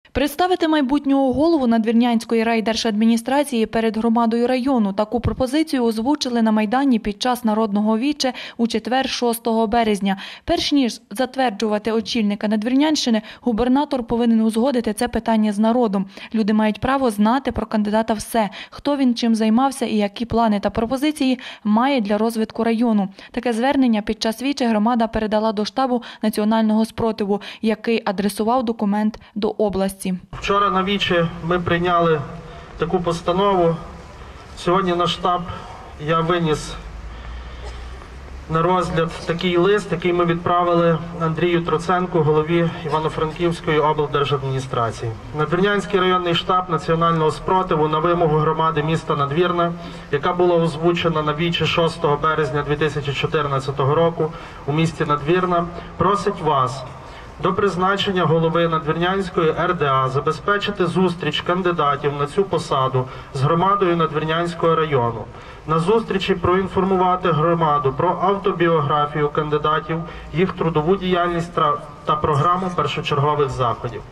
Представити майбутнього голову Надвірнянської райдержадміністрації перед громадою району. Таку пропозицію озвучили на Майдані під час Народного віче у четвер 6 березня. Перш ніж затверджувати очільника Надвірнянщини, губернатор повинен узгодити це питання з народом. Люди мають право знати про кандидата все, хто він, чим займався і які плани та пропозиції має для розвитку району. Таке звернення під час віче громада передала до штабу національного спротиву, який адресував документ до області. Вчора на вічі ми прийняли таку постанову. Сьогодні на штаб я виніс на розгляд такий лист, який ми відправили Андрію Троценку, голові Івано-Франківської облдержадміністрації. Надвірнянський районний штаб національного спротиву на вимогу громади міста Надвірна, яка була озвучена на вічі 6 березня 2014 року у місті Надвірна, просить вас до призначення голови Надвірнянської РДА забезпечити зустріч кандидатів на цю посаду з громадою Надвірнянського району. На зустрічі проінформувати громаду про автобіографію кандидатів, їх трудову діяльність та програму першочергових заходів.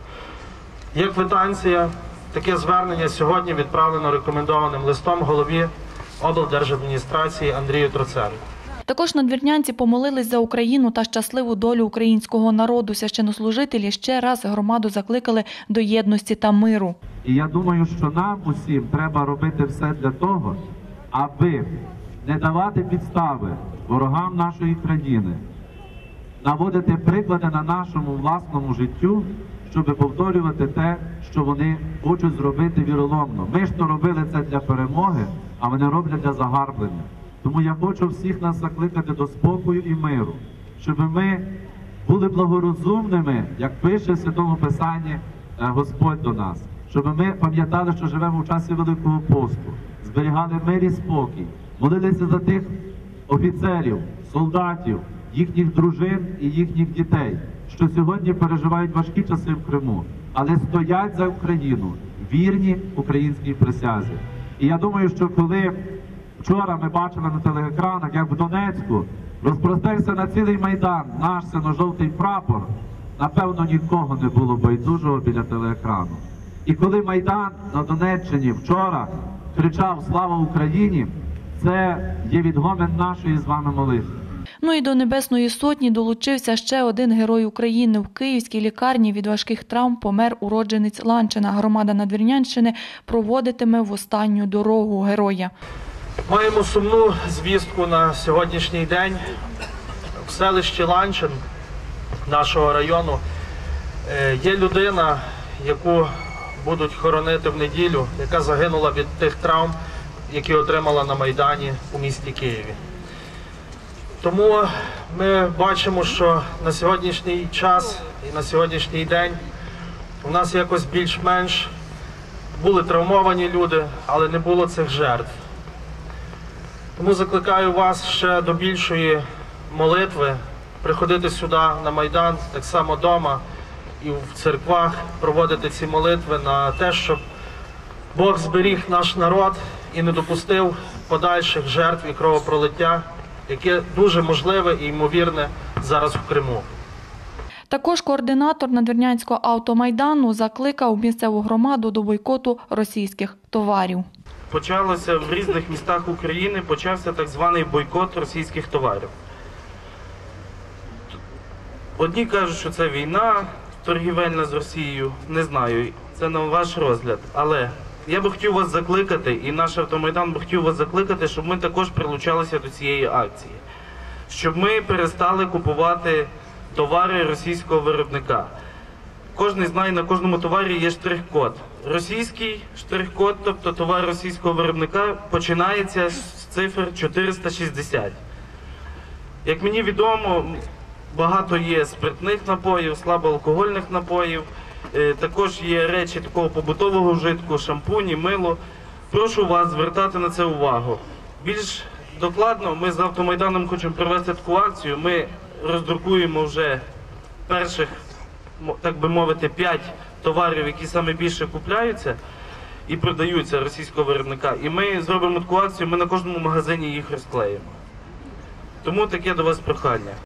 Є квитанція. Таке звернення сьогодні відправлено рекомендованим листом голові облдержадміністрації Андрію Троценку. Також надвірнянці помолились за Україну та щасливу долю українського народу. Священнослужителі ще раз громаду закликали до єдності та миру. І я думаю, що нам усім треба робити все для того, аби не давати підстави ворогам нашої країни, наводити приклади на нашому власному життю, щоб повторювати те, що вони хочуть зробити віроломно. Ми ж то робили це для перемоги, а вони роблять для загарблення. Тому я хочу всіх нас закликати до спокою і миру, щоб ми були благорозумними, як пише в Святому Писанні Господь до нас, щоб ми пам'ятали, що живемо в часі Великого посту, зберігали мир і спокій, молилися за тих офіцерів, солдатів, їхніх дружин і їхніх дітей, що сьогодні переживають важкі часи в Криму, але стоять за Україну, вірні українській присязі. І я думаю, що коли вчора ми бачили на телеекранах, як в Донецьку розпростерся на цілий Майдан наш синьо-жовтий прапор, напевно, нікого не було байдужого біля телеекрану. І коли Майдан на Донеччині вчора кричав «Слава Україні!», це є відгомін нашої з вами молитви. Ну і до Небесної Сотні долучився ще один герой України. В Київській лікарні від важких травм помер уродженець Ланчина. Громада Надвірнянщини проводитиме в останню дорогу героя. Маємо сумну звістку на сьогоднішній день. В селищі Ланчин нашого району є людина, яку будуть хоронити в неділю, яка загинула від тих травм, які отримала на Майдані у місті Києві. Тому ми бачимо, що на сьогоднішній час і на сьогоднішній день у нас якось більш-менш були травмовані люди, але не було цих жертв. Тому закликаю вас ще до більшої молитви, приходити сюди на Майдан, так само вдома і в церквах, проводити ці молитви на те, щоб Бог зберіг наш народ і не допустив подальших жертв і кровопролиття, яке дуже можливе і ймовірне зараз в Криму. Також координатор Надвірнянського автомайдану закликав місцеву громаду до бойкоту російських товарів. Почалося в різних містах України, почався так званий бойкот російських товарів. Одні кажуть, що це війна торгівельна з Росією, не знаю, це на ваш розгляд. Але я би хотів вас закликати, і наш автомайдан би хотів вас закликати, щоб ми також прилучалися до цієї акції. Щоб ми перестали купувати товари російського виробника. Кожен знає, на кожному товарі є штрих-код. Російський штрих-код, тобто товар російського виробника, починається з цифр 460. Як мені відомо, багато є спиртних напоїв, слабоалкогольних напоїв, також є речі такого побутового вжитку, шампуні, мило. Прошу вас звертати на це увагу. Більш докладно ми з автомайданом хочемо провести таку акцію. Ми роздрукуємо вже перших, так би мовити, 5 товарів, які саме більше купляються і продаються російського виробника. І ми зробимо таку акцію, ми на кожному магазині їх розклеїмо. Тому таке до вас прохання.